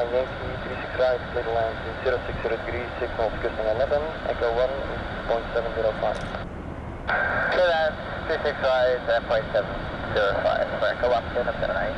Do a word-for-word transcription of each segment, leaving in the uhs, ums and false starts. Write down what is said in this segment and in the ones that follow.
nine Yankee, three six right, clear land zero six zero degrees, signals custom eleven, echo one point seven zero five. Clear land three six right, one point seven zero five, echo one, ten up to nine.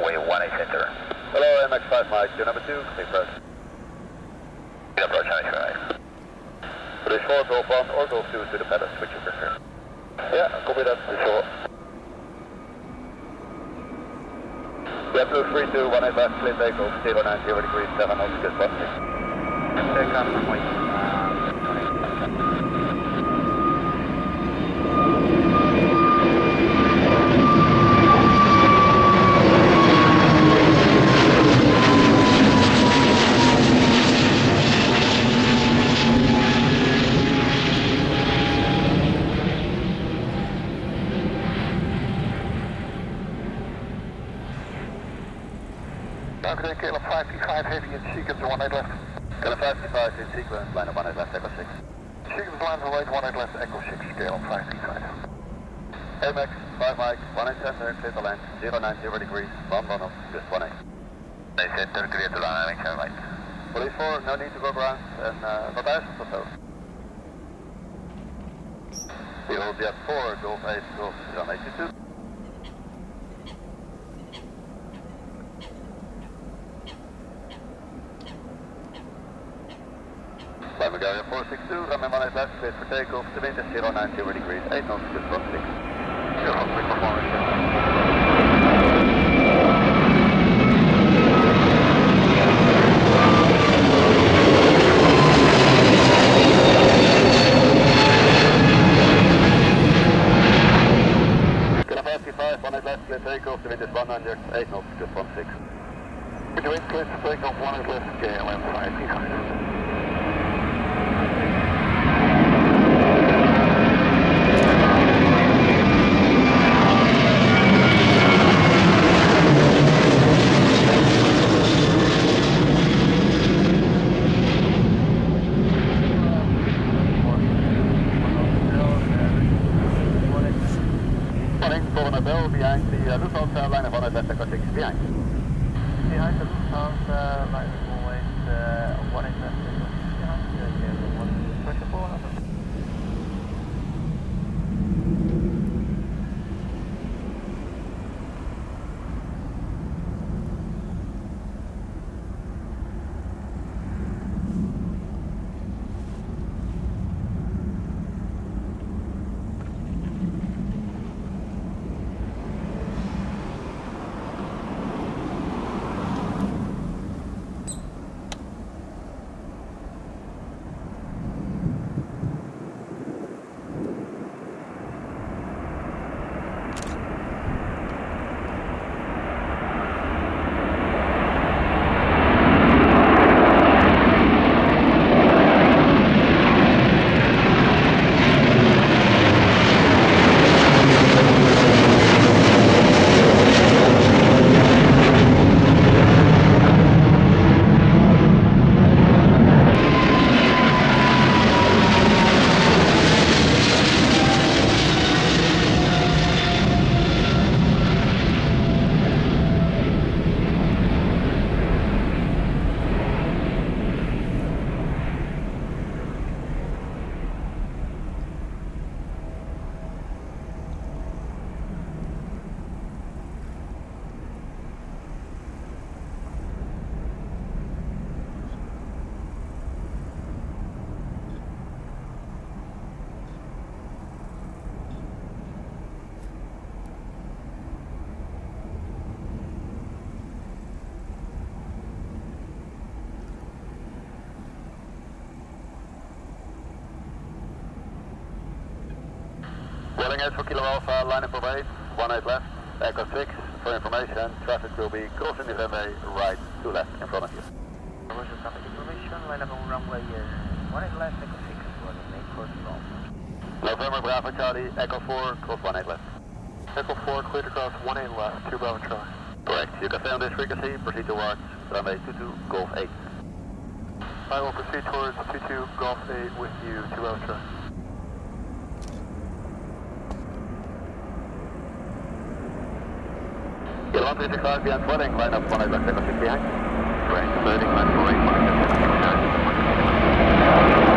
runway one eight center. Hello, M X five Mike, two number two, clear approach. Clear approach, M X five. Bridge four, Golf one or Golf two to the pedals, which you prefer. Yeah, copy that, Bridge four. Yeah, blue three two, one eight left, clear takeoff, zero nine zero degrees, seven knots, good one six. Take off from white. Okay, Caleb five P five heavy in sequence, one eight left. Caleb five P five in sequence, line of one eight left, echo six. Sequence line of right, one eight left, echo six, Caleb five P five. M X five Mike, one eight center, clear to land, zero nine zero degrees, one one off, just one eight. They said they're clear to land, M X five right. Police four, no need to go ground, and uh, wat is het of zo? Eagle Jet four, Golf eight, Golf runway two two. Bulgaria four six two, runway one eight left, cleared for takeoff, the wind is zero nine zero degrees, eight knots, good front six. Zero, quick performance. Kilo five P five, one eight left, cleared takeoff, the wind is one hundred, eight knots, good front six. With the wind cleared for takeoff, one eight left, K L M five P five. Volgende bell behind the uh, Lufthansa line of one eight left, echo six behind. Behind the Lufthansa line of always uh, one eight left, echo six behind. Yeah, one twenty-four. Rolling eight for Kilo Alpha, line up of eight, one eight left, echo six. For information, traffic will be crossing the runway right to left in front of you. Roger, traffic information, line up on runway uh, one eight left, echo six, running eight for Kilo Alpha. November Bravo Charlie, echo four, cross one eight left. Echo four, clear to cross one eight left, two Bravo Charlie. Correct, you can stay on this frequency, proceed towards runway two two, Golf eight. I will proceed towards two two, Golf eight with you, two Bravo Charlie. one three six five behind flooding, line up one eight left, echo six behind. Correct, flooding, line four eight, one eight left, echo six.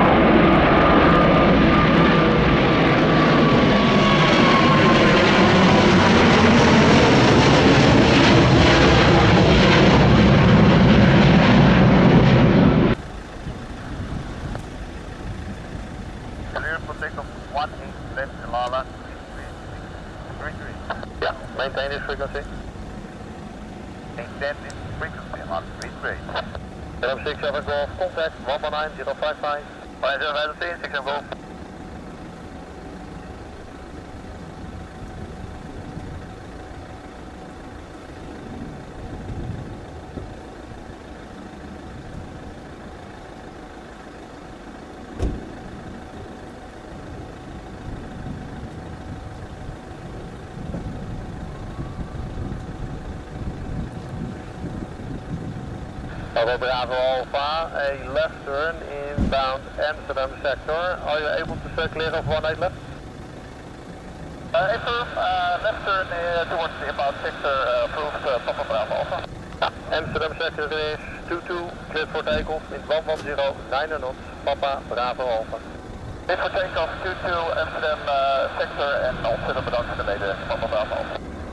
Yeah, maintain this frequency. Maintain this frequency on three three. zero six seven Golf, contact one one nine zero five five. one zero five three, six seven Golf. Bravo Bravo Alpha, a left turn inbound Amsterdam sector. Are you able to stay clear of one eight left? Uh, approved, uh, left turn uh, towards the inbound sector, uh, approved, uh, Papa Bravo Alpha. Yeah. Amsterdam sector is two two, cleared for takeoff, wind one one zero, nine knots, Papa Bravo Alpha. Cleared for takeoff, two two, Amsterdam uh, sector en ontzettend bedankt voor de mede, Papa Bravo Alpha.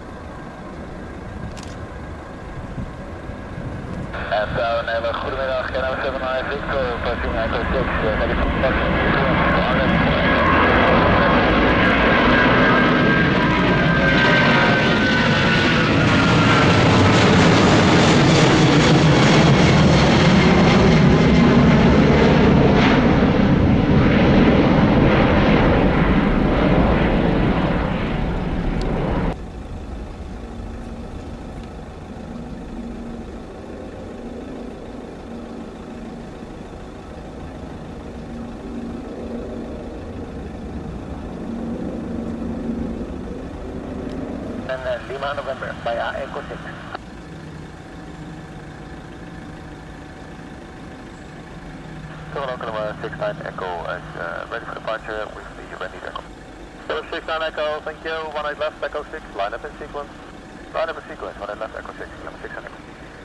En uh, een hele goede middag, K N zeven nine Victor, passing Echo six, uh, ready for departure. En uh, Lima November, bij A Echo six. Local number six nine Echo is uh, ready for departure with the ready echo. six nine Echo, thank you, one eight left, Echo six, line up in sequence. Line up in sequence, one eight left, Echo six, number six nine Echo.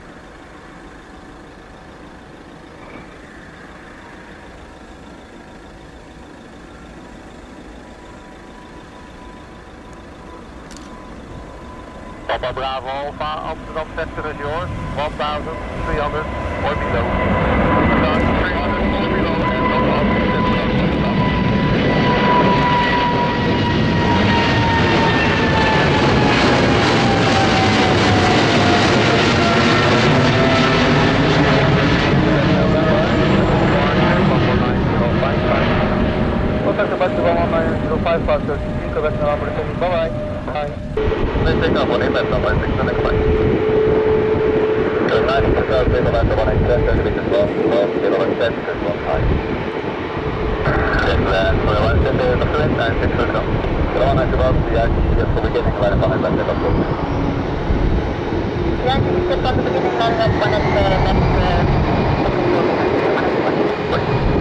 Papa Bravo Alpha, Amsterdam sector is yours, one thousand three hundred or below. one thousand three hundred or below and no problem. Contact the bus to one one nine zero five five, so you can bye bye. Bye. Let's take off one eight left, number six nine Echo. So ninety percent of people at the one eight ten, thirty meters long, long, zero ten meters long high. Yes, and for the one ten, the number eight nine six zero. The one at the bottom, the actually just the beginning, line up on it left, Echo six. Yeah, just step on the beginning, line up one at the left, uh,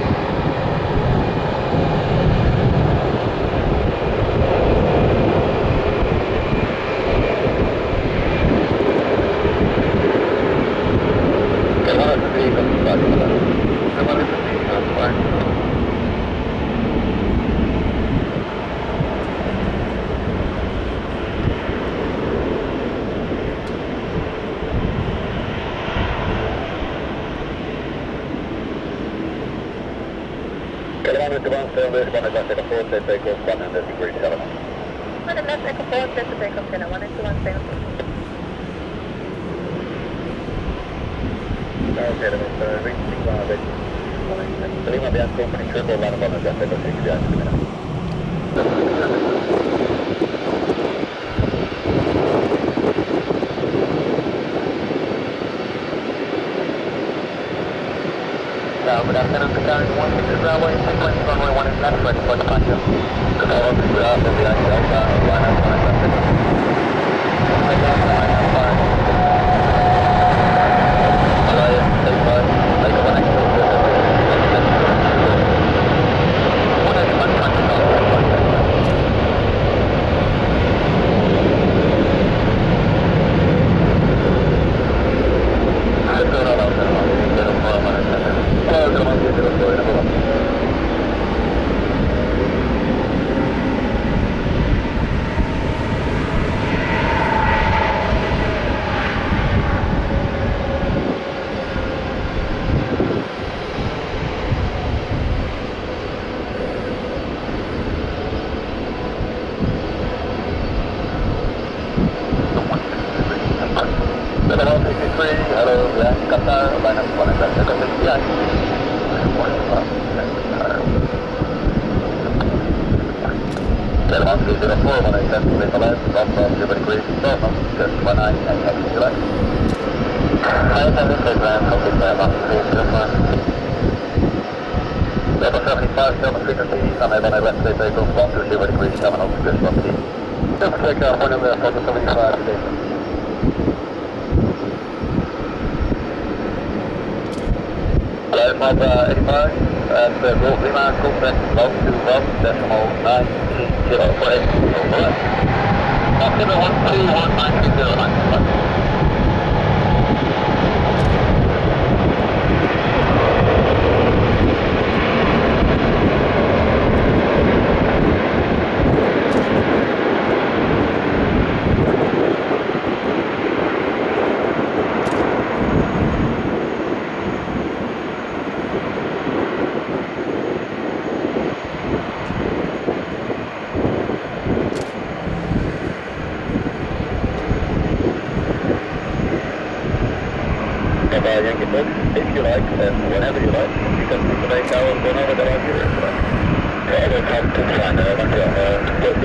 Kilometer one, stay on this one, is left Echo four, stay takeoff, one hundred degrees seven. one at left, Echo four, set to takeoff, Channel one eight two one, stay on course. Okay, then it's uh, reaching Lima Beach. Lima Beach Company, triple line of one, is left Echo six, behind the minute. Now, good afternoon, to carry one six Bravo, sequence runway one eight left, ready for departure. Control of the Bravo, the actual Delta, line up one, left Echo six. Line up, line up, line up. Alright, take five, take one extra, one eight one, contact, yeah, Qatar, line up one left, echo sixty-nine. one three zero four, one eight left, clear for left, one one zero degrees, twelve knots, just one nine, and exit left. Right hand is land, complete by one three zero four. Level seventy-five, German frequency, runway one eight left, clear vehicle, one two zero degrees, seven knots, just one T. Just take off, one over, level seventy-five, today. Hello, Flight uh, eighty-five, and uh, Golf Lima, contact one two one, decimal nine zero four eight, over left. October one two one nine three zero nine. Yankee Box, if you like, and whenever you like, you can put the main tower whenever there are viewers. Yeah, I will come to the sign, uh,